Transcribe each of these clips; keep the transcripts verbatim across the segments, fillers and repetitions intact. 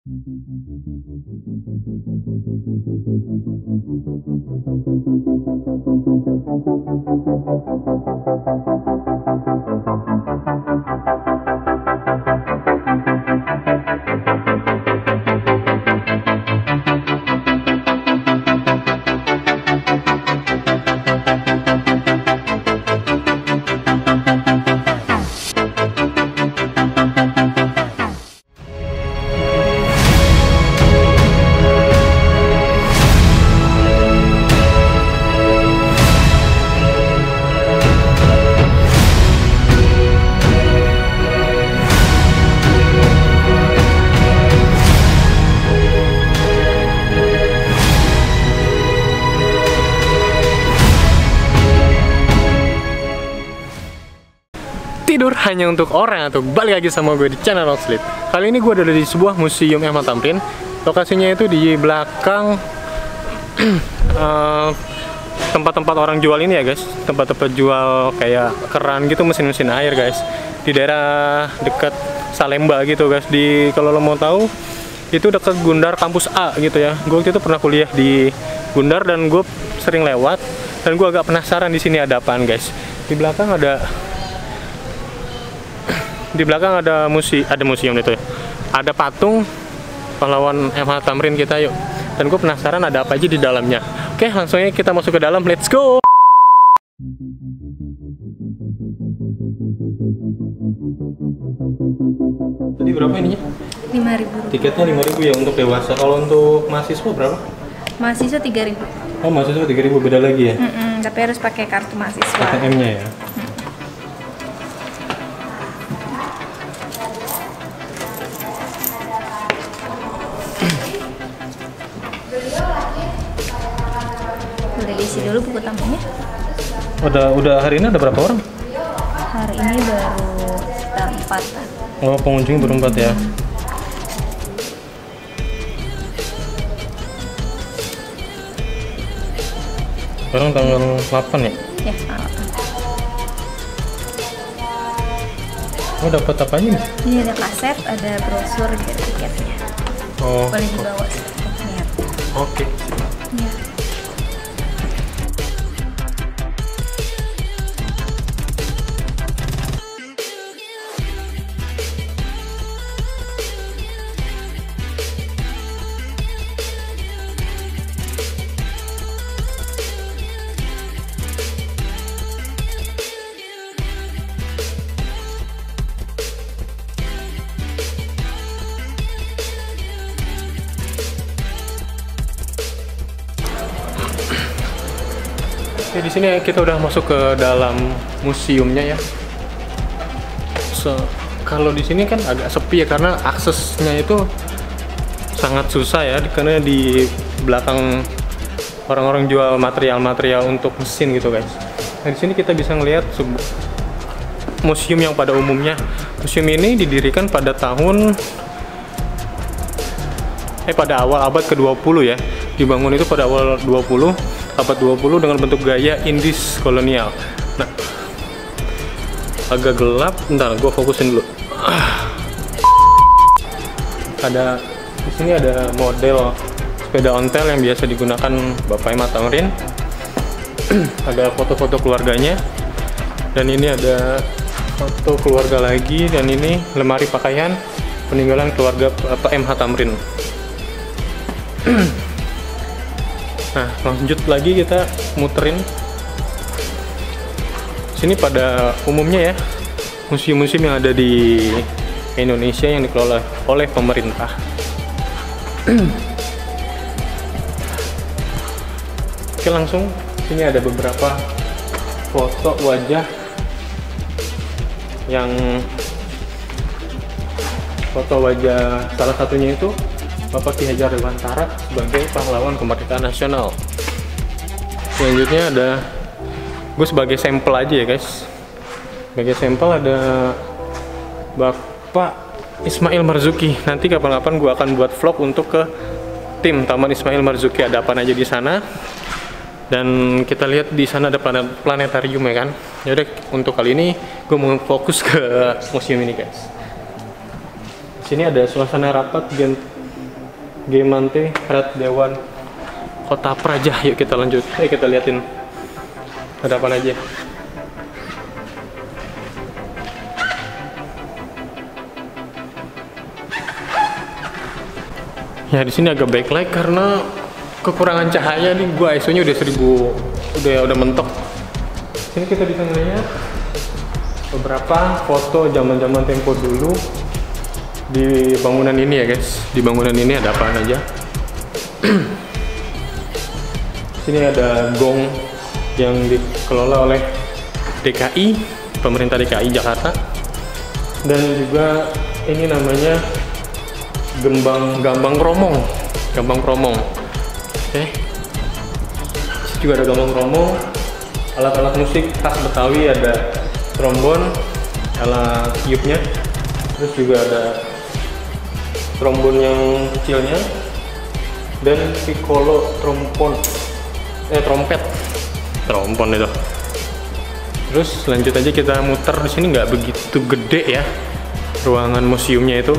Tidur hanya untuk orang atau balik lagi sama gue di channel Rock Sleep. Kali ini gue ada di sebuah museum M H Thamrin. Lokasinya itu di belakang uh, tempat-tempat orang jual ini ya guys. Tempat-tempat jual kayak keran gitu, mesin-mesin air guys. Di daerah dekat Salemba gitu guys. Di kalau lo mau tahu itu dekat Gundar kampus A gitu ya. Gue waktu itu pernah kuliah di Gundar dan gue sering lewat dan gue agak penasaran di sini ada apaan guys. Di belakang ada Di belakang ada musi, ada museum itu ya. Ada patung pahlawan M H Thamrin kita yuk. Dan gue penasaran ada apa aja di dalamnya. Oke, langsung aja kita masuk ke dalam. Let's go. Tadi berapa ininya? lima ribu. Tiketnya lima ribu ya untuk dewasa. Kalau untuk mahasiswa berapa? Mahasiswa tiga ribu. Oh, mahasiswa tiga ribu, beda lagi ya? Mm-mm, tapi harus pakai kartu mahasiswa. A T M-nya ya. Boleh diisi dulu buku tamunya. Udah udah hari ini ada berapa orang? Hari ini baru sekitar empat. Oh, pengunjung berempat ya. Sekarang tanggal delapan ya? Ya. Oh, dapat apa aja nih? Ini ada kaset, ada brosur, ada tiketnya. Oh. Boleh dibawa lihat. Oke. Ya. Oke, di sini kita udah masuk ke dalam museumnya ya. So, kalau di sini kan agak sepi ya karena aksesnya itu sangat susah ya karena di belakang orang-orang jual material-material untuk mesin gitu guys. Nah, di sini kita bisa ngelihat museum yang pada umumnya. Museum ini didirikan pada tahun eh pada awal abad ke dua puluh ya. Dibangun itu pada awal dua puluh abad dua puluh dengan bentuk gaya Indis kolonial. Nah, agak gelap, bentar gue fokusin dulu. Ada di sini ada model sepeda ontel yang biasa digunakan Bapak M H Thamrin. Ada foto-foto keluarganya, dan ini ada foto keluarga lagi, dan ini lemari pakaian peninggalan keluarga Bapak M H Thamrin. Nah, lanjut lagi kita muterin. Sini pada umumnya ya, museum-museum yang ada di Indonesia yang dikelola oleh pemerintah. Oke, langsung sini ada beberapa foto wajah yang foto wajah salah satunya itu Bapak Ki Hajar Dewantara sebagai pahlawan kemerdekaan nasional. Selanjutnya ada, gue sebagai sampel aja ya guys. Sebagai sampel ada Bapak Ismail Marzuki. Nanti kapan-kapan gue akan buat vlog untuk ke tim Taman Ismail Marzuki, ada apa aja di sana. Dan kita lihat di sana ada planet planetarium ya kan. Yaudah, untuk kali ini gue mau fokus ke museum ini guys. Di sini ada suasana rapat gen Gemante Red Dewan Kota Praja. Yuk kita lanjut. Eh kita liatin ada apa aja. Ya di sini agak backlight karena kekurangan cahaya nih. Gua I S O-nya udah seribu, udah udah mentok. Sini kita bisa melihat beberapa foto zaman-zaman tempo dulu di bangunan ini ya guys. Di bangunan ini ada apa aja? Sini ada gong yang dikelola oleh D K I, pemerintah D K I Jakarta. Dan juga ini namanya Gembang Gambang Kromong, Gambang Kromong. Oke. Sini juga ada Gambang Kromong. Alat-alat musik khas Betawi ada trombon, alat tiupnya. Terus juga ada trombon yang kecilnya dan piccolo trompon eh trompet trompon itu. Terus lanjut aja kita muter. Di sini nggak begitu gede ya ruangan museumnya itu.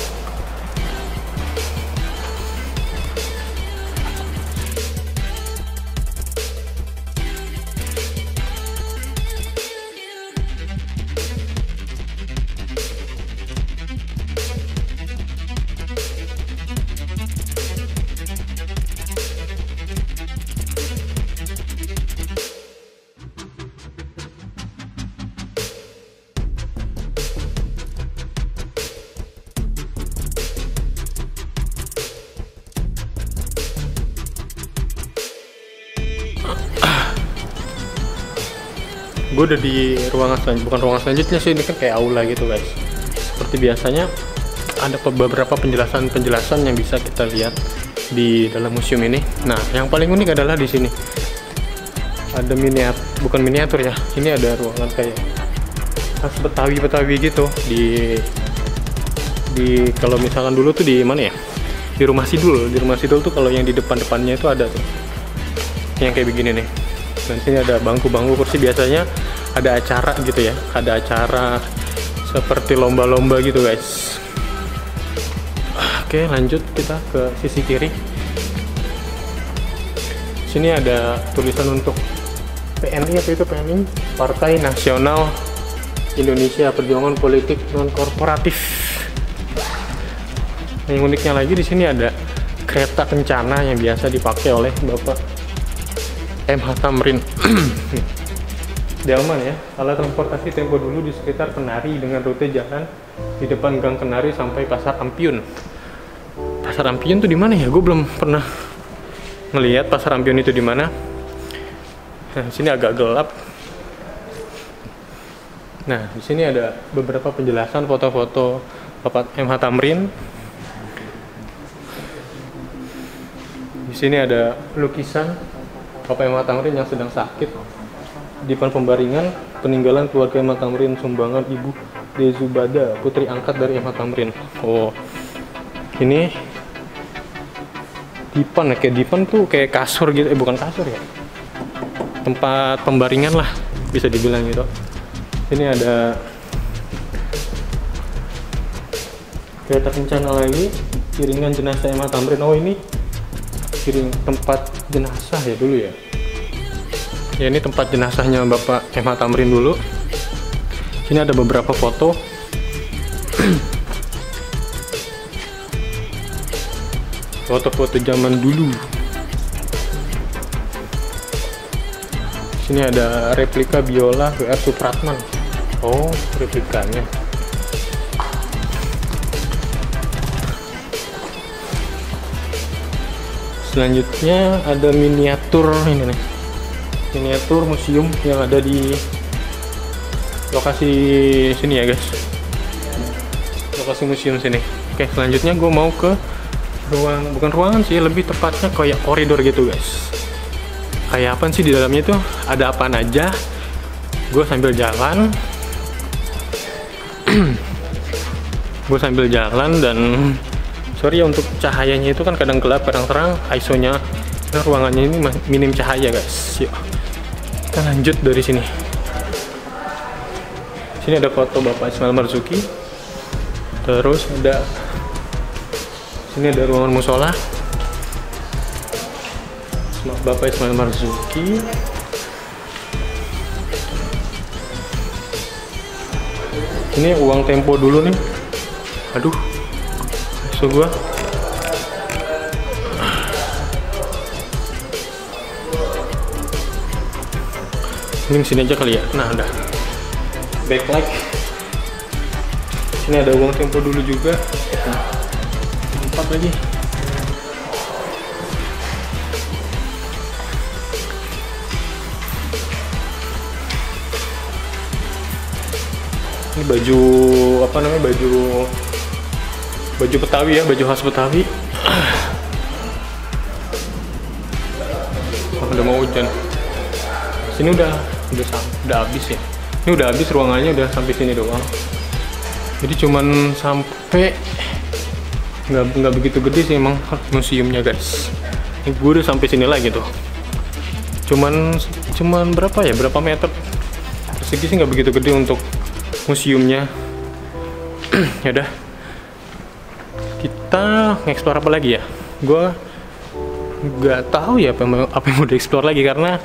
Gue udah di ruangan selanjutnya, bukan ruangan selanjutnya sih, ini kan kayak aula gitu guys. Seperti biasanya ada beberapa penjelasan-penjelasan yang bisa kita lihat di dalam museum ini. Nah, yang paling unik adalah di sini ada miniatur, bukan miniatur ya, ini ada ruangan kayak khas Betawi-Betawi gitu. Di di kalau misalkan dulu tuh di mana ya? Di Rumah Sidul, di Rumah Sidul tuh kalau yang di depan-depannya itu ada tuh yang kayak begini nih. Dan sini ada bangku-bangku kursi, biasanya ada acara gitu ya, ada acara seperti lomba-lomba gitu guys. Oke, lanjut kita ke sisi kiri. Sini ada tulisan untuk P N I, apa itu P N I? Partai Nasional Indonesia Perjuangan Politik Non Korporatif. Yang uniknya lagi di sini ada kereta kencana yang biasa dipakai oleh Bapak M H Thamrin. Delman ya, alat transportasi tempo dulu di sekitar Kenari dengan rute jalan di depan Gang Kenari sampai Pasar Ampiun. Pasar Ampiun tuh di mana ya? Gue belum pernah ngelihat Pasar Ampiun itu di mana. Nah, sini agak gelap. Nah, di sini ada beberapa penjelasan foto-foto Bapak M H Thamrin. Di sini ada lukisan Bapak M H Thamrin yang sedang sakit di depan pembaringan peninggalan keluarga M H Thamrin, sumbangan Ibu Dezubada, putri angkat dari M H Thamrin. Oh, ini dipan ya, kayak dipan tuh kayak kasur gitu, eh bukan kasur ya, tempat pembaringan lah bisa dibilang gitu. Ini ada kereta kencana lagi, kiringan jenazah M H Thamrin. Oh ini kiring tempat jenazah ya dulu ya. Ya ini tempat jenazahnya Bapak M H Thamrin dulu. Sini ada beberapa foto. Foto-foto zaman dulu. Sini ada replika biola W R Supratman. Oh, replikanya. Selanjutnya ada miniatur ini nih, miniatur museum yang ada di lokasi sini ya guys, lokasi museum sini. Oke, selanjutnya gue mau ke ruang, bukan ruangan sih, lebih tepatnya kayak koridor gitu guys. Kayak apa sih di dalamnya itu, ada apaan aja. Gue sambil jalan, gue sambil jalan dan sorry ya untuk cahayanya itu kan kadang gelap kadang terang, I S O-nya nah, ruangannya ini minim cahaya guys. Yuk kita lanjut dari sini. Sini ada foto Bapak Ismail Marzuki, terus ada Ini ada ruangan musola Bapak Ismail Marzuki. Ini uang tempo dulu nih. Aduh, so gua. Ini sini aja kali ya. Nah, udah. Backlight. Ini ada uang tempo dulu juga. Nah, empat lagi. Ini baju apa namanya, baju baju Betawi ya, baju khas Betawi. Oh, udah mau hujan. Sini udah udah udah habis ya. Ini udah habis ruangannya, udah sampai sini doang. Jadi cuman sampai nggak nggak begitu gede sih emang museumnya guys. Ini gue udah sampai sini lagi tuh. Cuman cuman berapa ya, berapa meter persegi sih, nggak begitu gede untuk museumnya. Ya udah, kita nge-explore apa lagi ya? Gue nggak tahu ya apa yang, apa yang mau di-explore lagi karena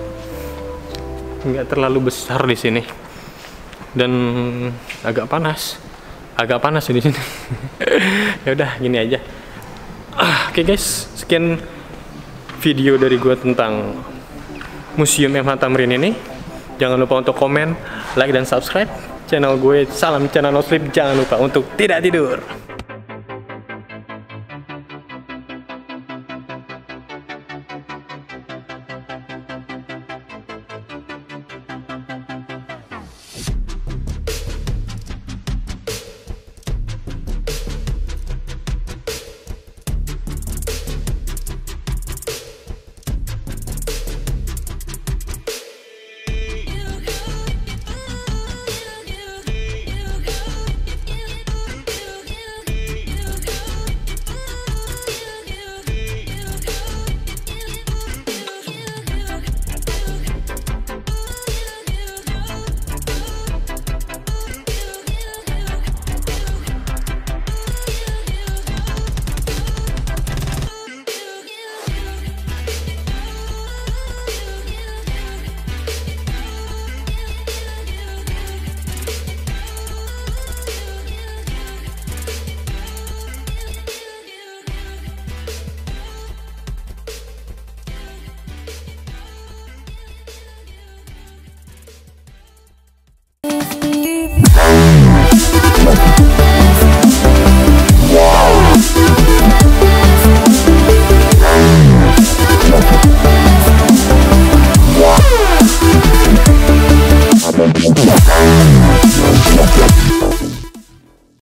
nggak terlalu besar di sini dan agak panas, agak panas di sini. Ya udah, gini aja. Ah, oke okay guys, sekian video dari gue tentang Museum M H Tamrin ini. Jangan lupa untuk komen, like, dan subscribe channel gue. Salam channel no sleep. Jangan lupa untuk tidak tidur. Wow.